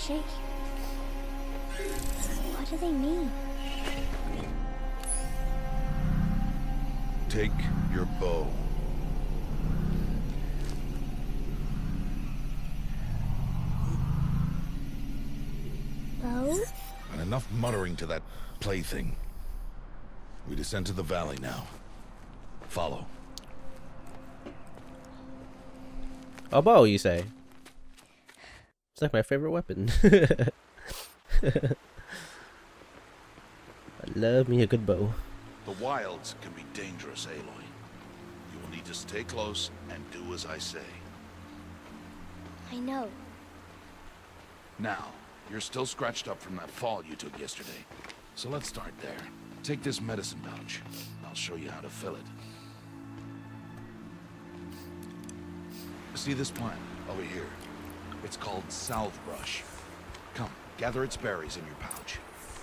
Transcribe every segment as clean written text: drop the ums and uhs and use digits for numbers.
shaking. What do they mean? Take your bow. Bow? And enough muttering to that plaything. We descend to the valley now. Follow. A bow, you say? It's like my favorite weapon. I love me a good bow. The wilds can be dangerous, Aloy. You will need to stay close and do as I say. I know. Now, you're still scratched up from that fall you took yesterday. So let's start there. Take this medicine pouch. I'll show you how to fill it. See this plant over here? It's called salve brush. Come, gather its berries in your pouch.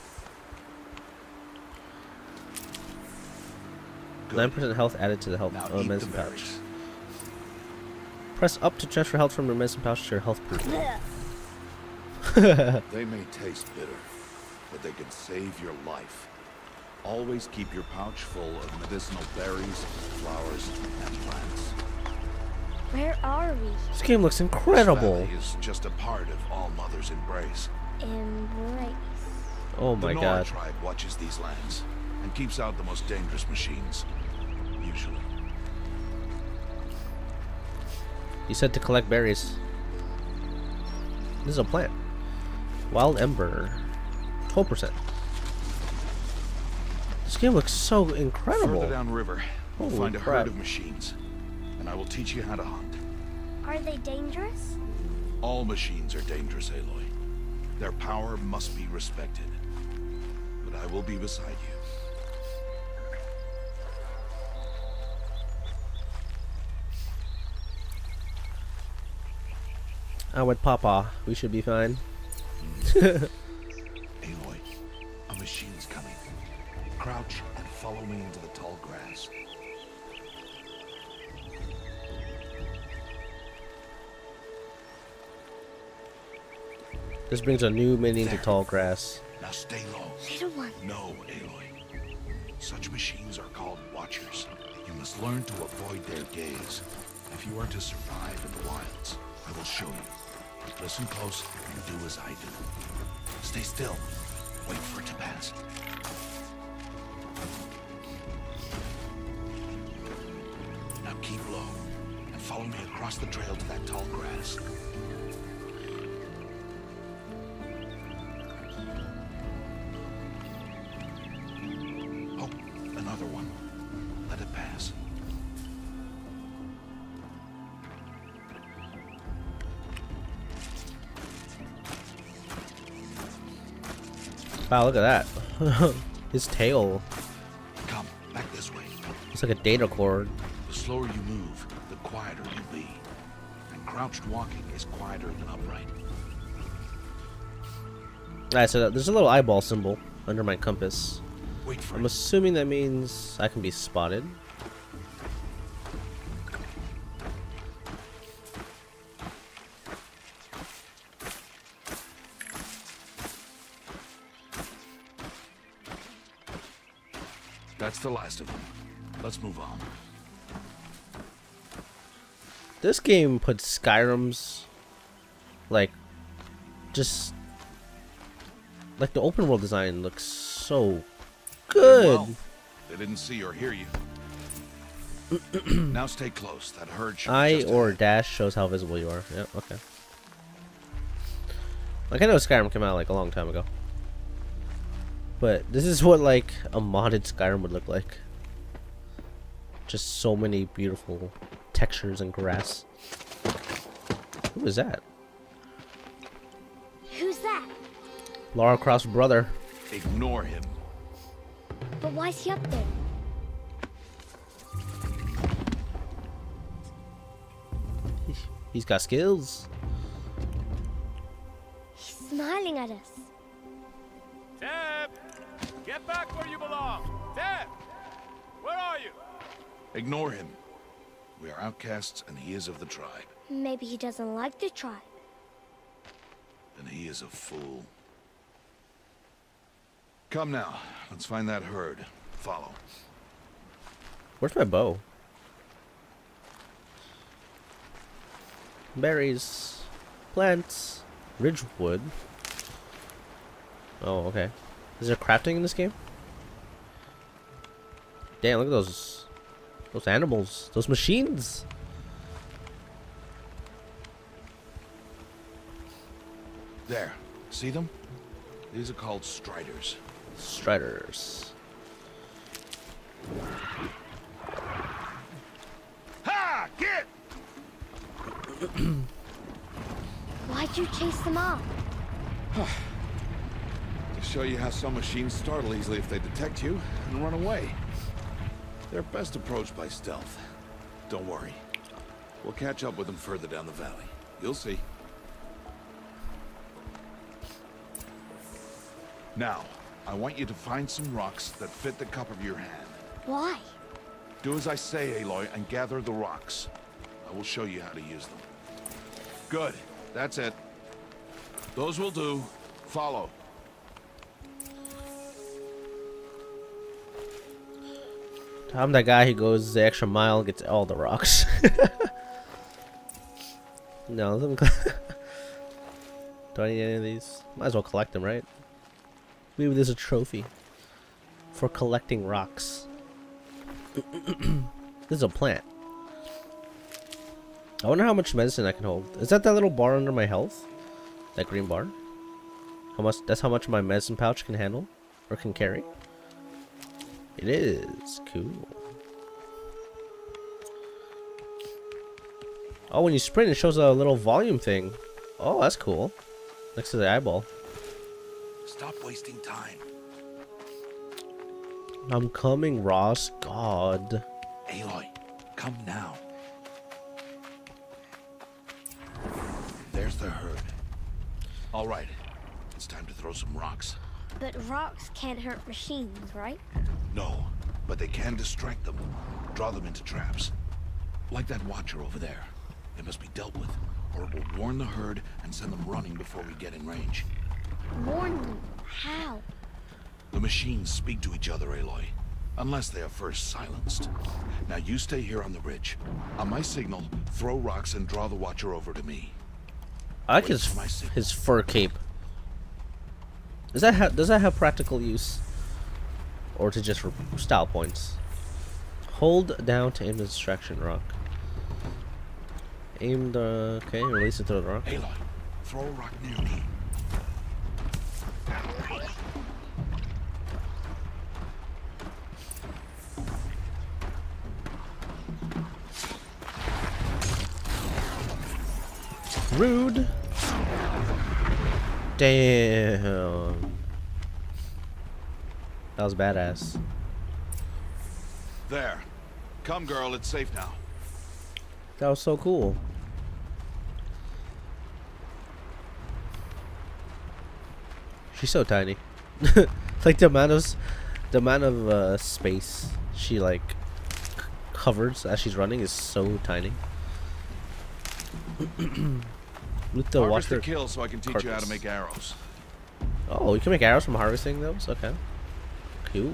9% health added to the health Now eat medicine the pouch. berries. Press up to transfer health from your medicine pouch to your health pool. They may taste bitter, but they can save your life. Always keep your pouch full of medicinal berries, flowers, and plants. Where are we? This game looks incredible. This valley is just a part of All Mother's embrace. Embrace. Oh my the Nora god. tribe watches these lands and keeps out the most dangerous machines. Usually. You said to collect berries. This is a plant. Wild Ember. 12%. This game looks so incredible. Further downriver, we'll Holy find a crap. herd of machines, and I will teach you how to hunt. Are they dangerous? All machines are dangerous, Aloy. Their power must be respected. But I will be beside you. I'm with Papa. We should be fine. Aloy, a machine's coming. Crouch and follow me into the tall grass. This brings a new meaning to tall grass. Now stay low. Little one. No, Aloy. Such machines are called Watchers. You must learn to avoid their gaze. If you are to survive in the wilds, I will show you. Listen close and do as I do. Stay still. Wait for it to pass. Now keep low and follow me across the trail to that tall grass. Oh, another one. Let it pass. Wow, look at that. His tail. Come, back this way. It's like a data cord. The slower you move, the quieter you'll be. And crouched walking is quieter than upright. Alright, so there's a little eyeball symbol under my compass. Wait for I'm it. assuming that means I can be spotted. That's the last of them. Let's move on. This game puts Skyrim's, like, just, like, the open world design looks so good. Well, they didn't see or hear you. Now stay close. That herd should be I just or ahead. dash shows how visible you are. Yep, okay. Like, I know Skyrim came out, like, a long time ago. But this is what, like, a modded Skyrim would look like. Just so many beautiful textures and grass. Who is that? Who's that? Lara Croft's brother. Ignore him. But why's he up there? He's got skills. He's smiling at us. Teb! Get back where you belong! Teb! Where are you? Ignore him. We are outcasts and he is of the tribe. Maybe he doesn't like the tribe. then he is a fool. Come now, let's find that herd. Follow. Where's my bow? Berries, plants, ridgewood. Oh, okay. Is there crafting in this game? Damn, look at those animals, those machines. There, see them? These are called striders. Striders. Ha! Get! Why'd you chase them off? To show you how some machines startle easily if they detect you and run away. They're best approached by stealth. Don't worry. We'll catch up with them further down the valley. You'll see. Now, I want you to find some rocks that fit the cup of your hand. Why? Do as I say, Aloy, and gather the rocks. I will show you how to use them. Good. That's it. Those will do. Follow. I'm that guy who goes the extra mile and gets all the rocks. No, let me do I need any of these? Might as well collect them, right? Maybe there's a trophy for collecting rocks. This is a plant. I wonder how much medicine I can hold. Is that little bar under my health? That green bar? How much? That's how much my medicine pouch can handle or can carry. It is cool. Oh, when you sprint, it shows a little volume thing. Oh, that's cool. Next to the eyeball. Stop wasting time. I'm coming, Ross. God. Aloy, come now. There's the herd. All right, it's time to throw some rocks. But rocks can't hurt machines, right? No, but they can distract them, draw them into traps. Like that watcher over there. It must be dealt with, or it will warn the herd and send them running before we get in range. Warn them. How? The machines speak to each other, Aloy, unless they are first silenced. Now you stay here on the ridge. On my signal, throw rocks and draw the watcher over to me. I like Wait for my signal. his fur cape. Does that have practical use, or to just for style points? Hold down to aim the distraction rock. Aim the okay, release it to the rock. Aloy, throw a rock near me. Rude. Damn. That was badass. There. Come, girl, it's safe now. That was so cool. She's so tiny. Like the amount of space she like covers as she's running is so tiny. Loot the Harvest the water. kill so I can teach you how to carcass. make arrows. Oh, you can make arrows from harvesting those? Okay. Cool.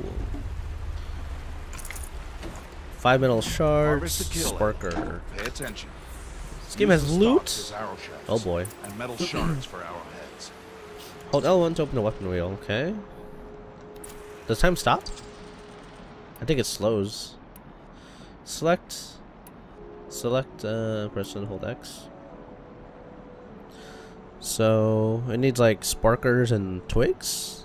5 metal shards. Harvest the kill. Sparker. Pay attention. This game Use has the loot. stalks as arrow shells, Oh boy. And metal shards for arrowheads. Hold L1 to open the weapon wheel. Okay. Does time stop? I think it slows. Select. Press and hold X. So it needs like sparkers and twigs.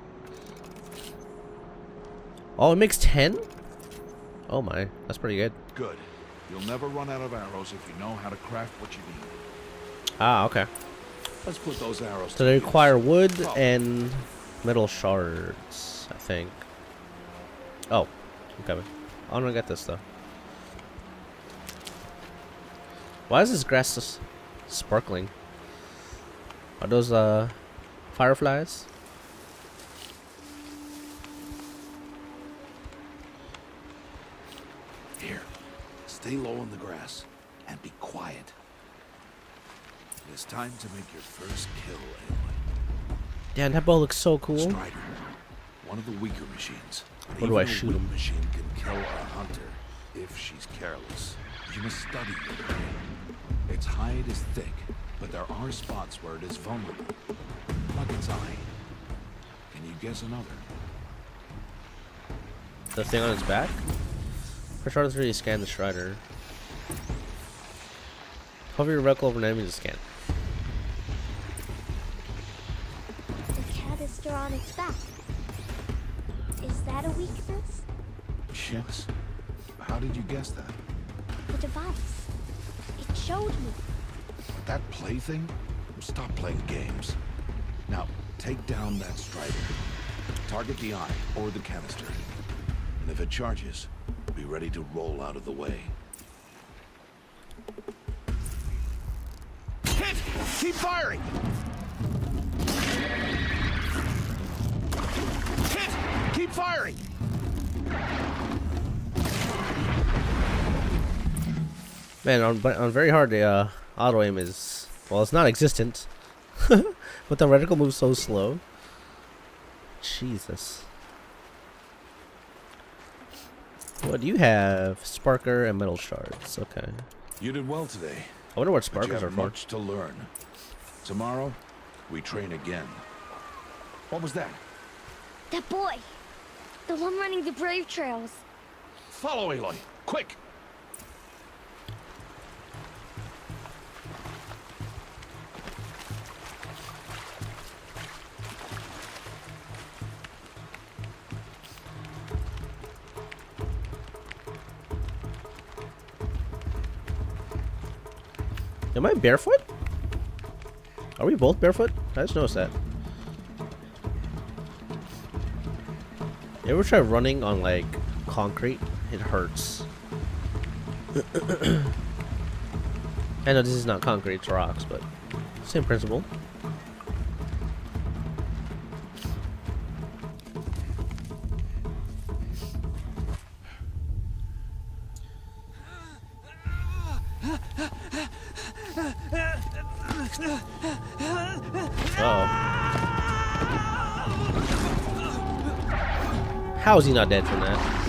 Oh, it makes 10? Oh my, that's pretty good. Good. You'll never run out of arrows if you know how to craft what you need. Ah, okay. Let's put those arrows So to they use. require wood Oh. and metal shards, I think. Oh, I'm coming. I want to get this though. Why is this grass just sparkling? Are those fireflies? Here, stay low on the grass and be quiet. It is time to make your first kill, Aloy. Damn, that bow looks so cool. Strider, one of the weaker machines. But Where do I even a shoot weak him? machine can kill a hunter if she's careless. You must study your prey. Its hide is thick, but there are spots where it is vulnerable, like its eye. Can you guess another? The thing on its back? Press R3 to scan the Strider. Hover your reticle over an enemy to scan. The canister on its back. Is that a weakness? Yes. How did you guess that? The device. It showed me. That plaything? Stop playing games. Now, take down that Strider. Target the eye or the canister. And if it charges, be ready to roll out of the way. Hit! Keep firing! Hit! Keep firing! Man, on very hard, the auto aim is, well, it's not existent. But the reticle moves so slow. Jesus. What do you have? Sparker and metal shards. Okay. You did well today. I wonder what But you sparkers are have for. much to learn. Tomorrow, we train again. What was that? That boy. The one running the brave trails. Follow Aloy, quick! Am I barefoot? Are we both barefoot? I just noticed that. You ever try running on like concrete? It hurts. I know this is not concrete, it's rocks, but same principle. How is he not dead from that?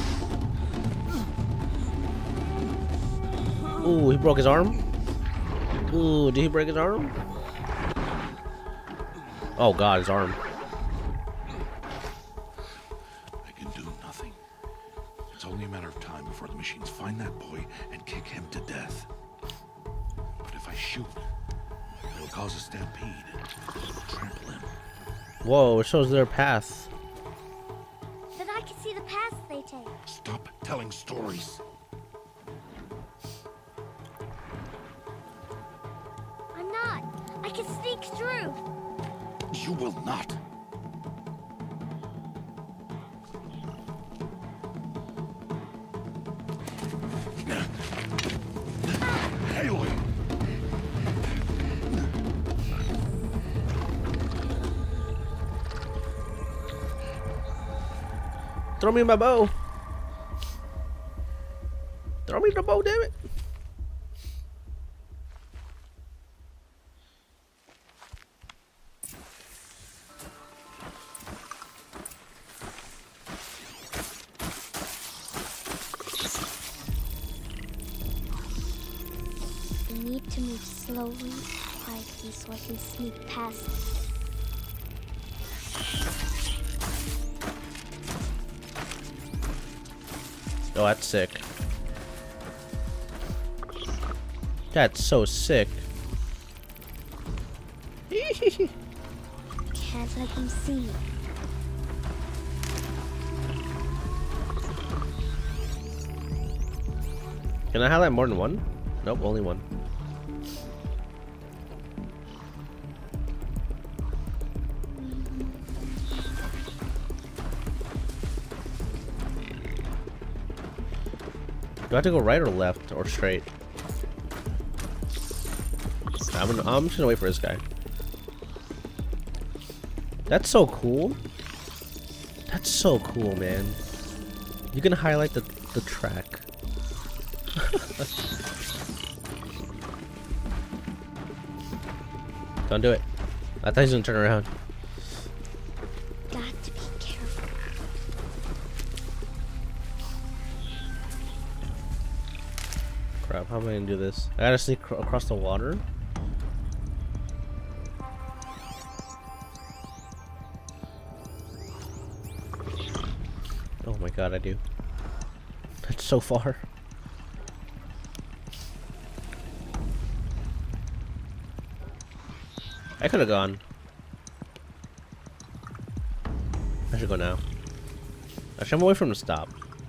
Ooh, he broke his arm? Ooh, did he break his arm? Oh god, his arm. I can do nothing. It's only a matter of time before the machines find that boy and kick him to death. But if I shoot, it'll cause a stampede. It'll trample him. Whoa, it shows their path. But I can see the paths they take. Stop telling stories. I'm not. I can sneak through. You will not. Aloy! Throw me my bow. Throw me the bow, damn it. I need to move slowly, quietly, so I can sneak past them. Oh, that's sick. That's so sick. Can't let them see me. Can I highlight more than one? Nope, only one. Do I have to go right or left or straight? I'm just gonna wait for this guy. That's so cool. That's so cool, man. You can highlight the track. Don't do it. I thought he was gonna turn around. Got to be careful. Crap, how am I gonna do this? I gotta sneak across the water? Oh my god, I do. That's so far. I could have gone. I should go now. Actually, I'm away from the stop.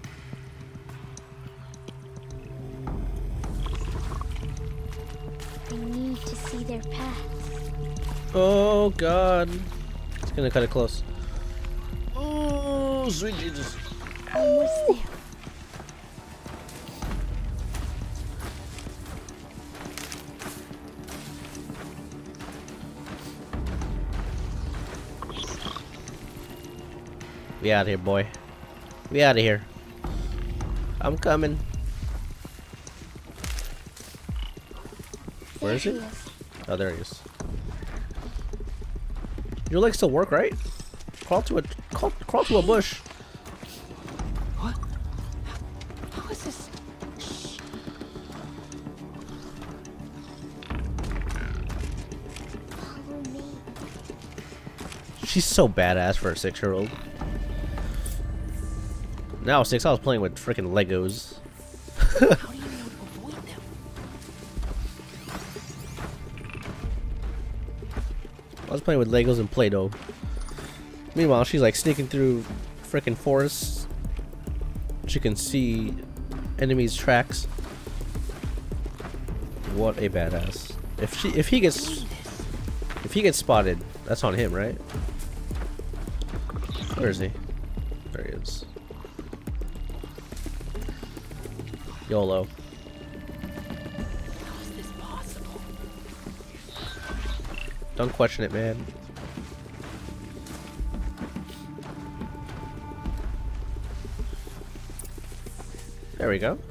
I need to see their paths. Oh god. It's gonna cut it close. Oh, sweet Jesus. Almost there. We out of here, boy. We out of here. I'm coming. Where is There it? he is. Oh, there he is. Your legs still work, right? Crawl to a bush. What? How is this? Follow me. She's so badass for a 6-year-old. Now 6, I was playing with freaking Legos. How do you know to avoid them? I was playing with Legos and Play-Doh. Meanwhile, she's like sneaking through freaking forests. She can see enemies' tracks. What a badass! If he gets spotted, that's on him, right? Where is he? There he is. YOLO. How is this possible? Don't question it, man. There we go.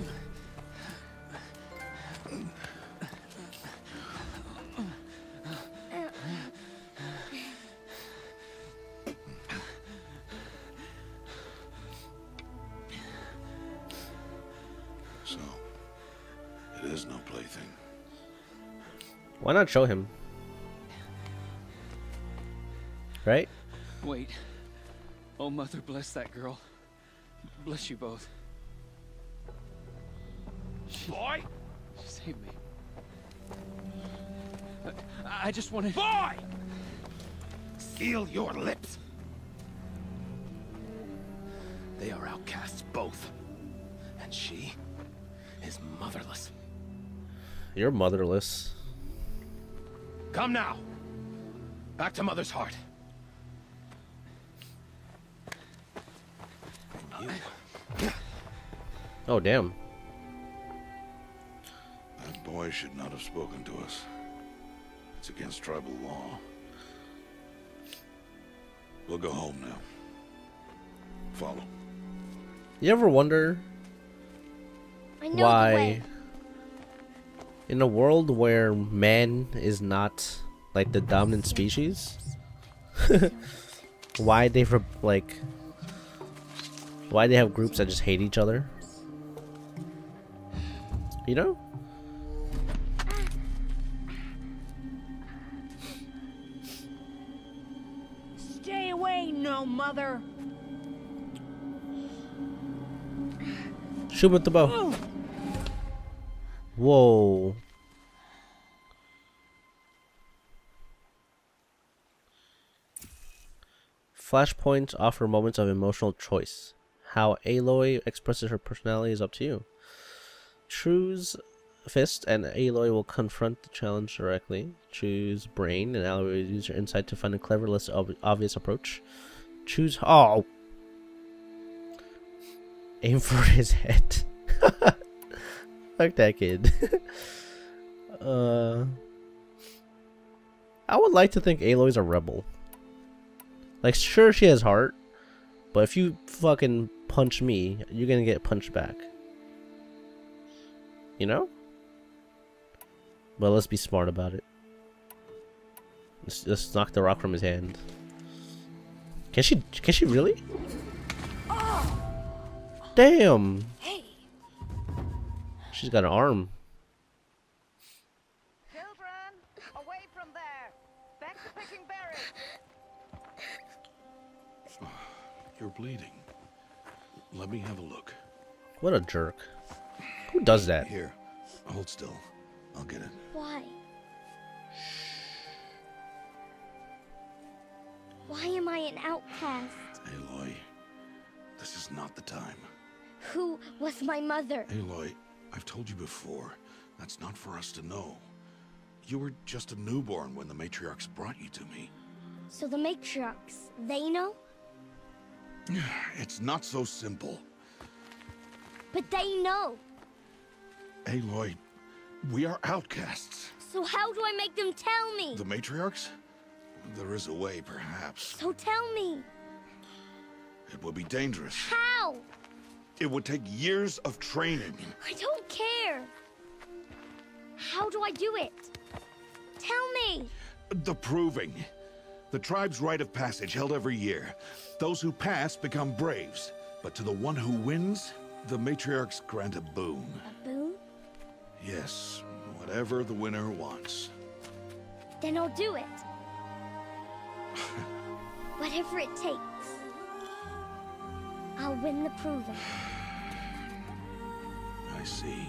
So, it is no plaything. Why not show him? Right? Wait. Oh, Mother, bless that girl. Bless you both. Boy! She saved me. I just wanted... Boy! Seal your lips. They are outcasts, both. And she is motherless. You're motherless. Come now. Back to Mother's heart. And you. Oh, damn. That boy should not have spoken to us. It's against tribal law. We'll go home now. Follow. You ever wonder I know the why, way. in a world where man is not like the dominant species, why they why they have groups that just hate each other? You know? Stay away, no mother. Shoot him with the bow. Whoa. Flashpoints offer moments of emotional choice. How Aloy expresses her personality is up to you. Choose Fist and Aloy will confront the challenge directly. Choose Brain and Aloy will use your insight to find a clever, less obvious approach. Choose... Oh! Aim for his head. Fuck that kid. I would like to think Aloy's a rebel. Like, sure, she has heart, but if you fucking punch me, you're gonna get punched back. You know? But let's be smart about it. Let's knock the rock from his hand. Can she really? Damn! Hey, She's got an arm. Children, away from there. Back to picking berries. You're bleeding. Let me have a look. What a jerk. Who does that? Here, hold still. I'll get it. why? Why am I an outcast? Aloy, this is not the time. Who was my mother? Aloy, I've told you before, that's not for us to know. You were just a newborn when the matriarchs brought you to me. So the matriarchs, they know? It's not so simple. But they know. Aloy, we are outcasts. So how do I make them tell me? The matriarchs? There is a way, perhaps. So tell me. It would be dangerous. How? It would take years of training. I don't care. How do I do it? Tell me. The proving. The tribe's rite of passage held every year. Those who pass become braves. But to the one who wins, the matriarchs grant a boon. A boon? Yes, whatever the winner wants. Then I'll do it. Whatever it takes. I'll win the proving. I see.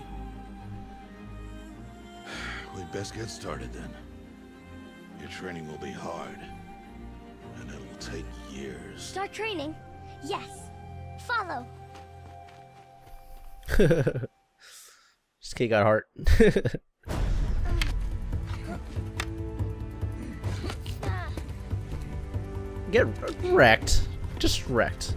We'd best get started then. Your training will be hard. And it'll take years. Start training? Yes. Follow. This kid got heart. Get wrecked. Just wrecked.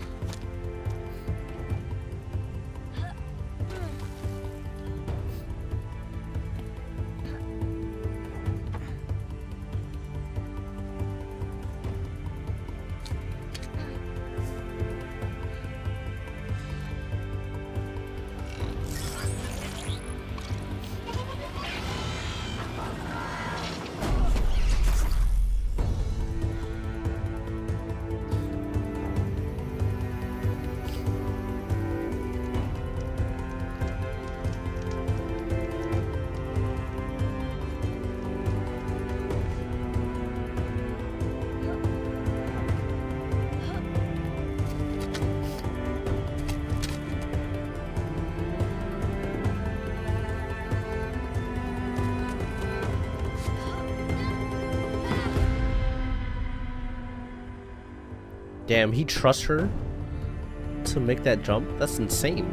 Damn, he trusts her to make that jump? That's insane.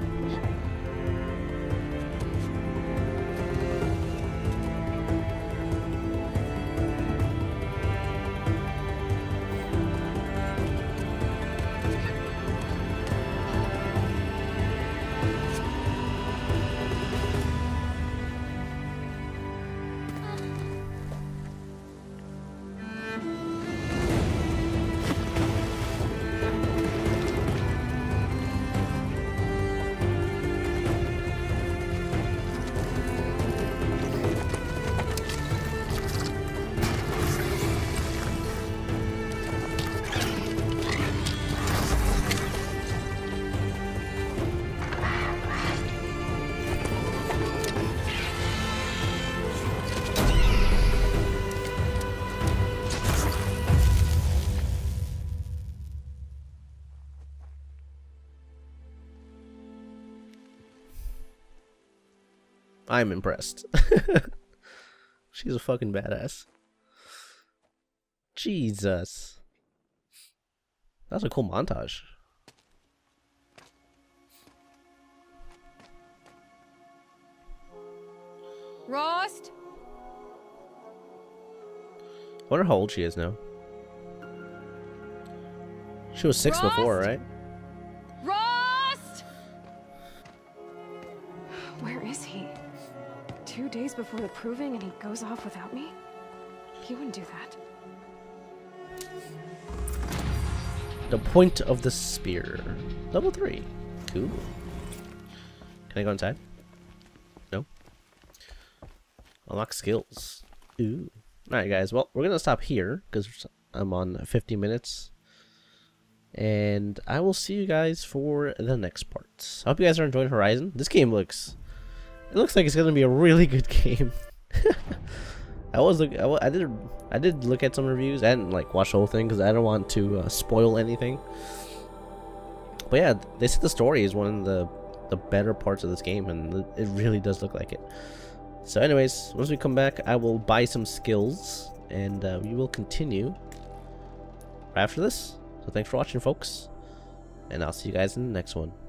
I'm impressed. She's a fucking badass. Jesus. That's a cool montage. Rost? I wonder how old she is now. She was 6 before, right? Rost! Where is he? 2 days before the proving and he goes off without me? He wouldn't do that. The point of the spear. Level 3. Cool. Can I go inside? No. Unlock skills. Ooh. Alright guys, well, we're gonna stop here because I'm on 50 minutes. And I will see you guys for the next part. I hope you guys are enjoying Horizon. This game looks like it's gonna be a really good game. I did look at some reviews. I didn't like watch the whole thing because I don't want to spoil anything. But yeah, they said the story is one of the better parts of this game, and it really does look like it. So anyways, once we come back, I will buy some skills, and we will continue after this. So thanks for watching, folks, and I'll see you guys in the next one.